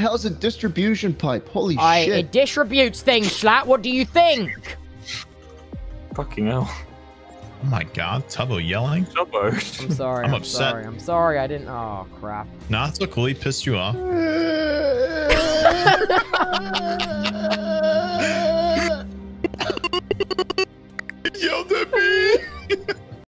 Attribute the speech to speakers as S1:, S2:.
S1: hell's a distribution pipe? Holy shit.
S2: It distributes things, Schlatt. What do you think?
S3: Fucking hell.
S4: Oh my god, Tubbo yelling?
S3: Tubbo.
S2: I'm sorry.
S4: I'm upset.
S2: Sorry. I'm sorry. I didn't. Oh, crap.
S4: Nah, it's so cool. He pissed you off.